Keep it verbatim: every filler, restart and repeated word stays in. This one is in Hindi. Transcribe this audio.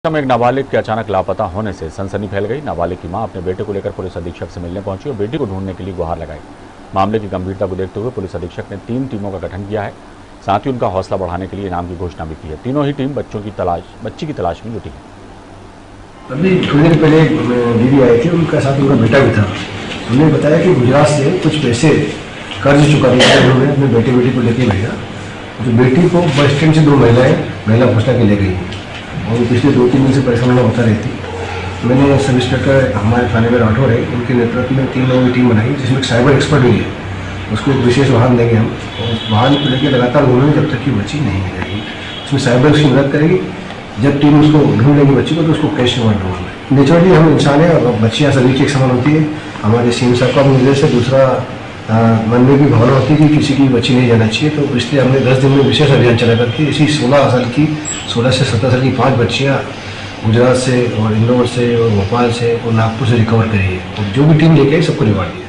में एक नाबालिग के अचानक लापता होने से सनसनी फैल गई। नाबालिग की मां अपने बेटे को लेकर पुलिस अधीक्षक से मिलने पहुंची और बेटी को ढूंढने के लिए गुहार लगाई। मामले की गंभीरता को देखते हुए पुलिस अधीक्षक ने तीन टीमों का गठन किया है। साथ ही उनका हौसला बढ़ाने के लिए इनाम की घोषणा भी की है। तीनों ही टीम बच्चों की तलाश बच्ची की तलाश में जुटी है। अभी थोड़ी देर पहले दीदी आई थी, उनका साथ उनका बेटा भी था। उन्होंने बताया कि गुजरात से कुछ पैसे कर्ज चुका दिया है उन्होंने अपने बेटे बेटी को लेके भेजा। तो बेटी को बस स्टैंड से दो महिलाएं महिला घोषणा के ले गई और पिछले दो तीन दिन से परेशान होना बता रही थी। मैंने सब इंस्पेक्टर हमारे थाने में राठौर है, उनके नेतृत्व में तीन लोगों की टीम बनाई जिसमें साइबर एक्सपर्ट भी है। उसको एक विशेष वाहन देंगे हम और उस वाहन को लेकर लगातार घूमेंगे जब तक कि बच्ची नहीं मिलेगी। उसमें साइबर उसकी मदद करेगी। जब टीम उसको ढूंढ लेगी बच्ची को तो उसको कैश अवार्ड ढूंढेंगे। नेचुरली हम इंसान है और बच्चियाँ सभी की एक समान होती है। हमारे सीएम साहब का निर्देश है। दूसरा मन में भी भावना होती है कि किसी की बच्ची नहीं जाना चाहिए, तो इसलिए हमने दस दिन में विशेष अभियान चला करके इसी सोलह साल की सोलह से सत्रह साल की पाँच बच्चियाँ गुजरात से और इंदौर से और भोपाल से और नागपुर से रिकवर करी है और जो भी टीम लेके आई सबको रिवार्ड दिया।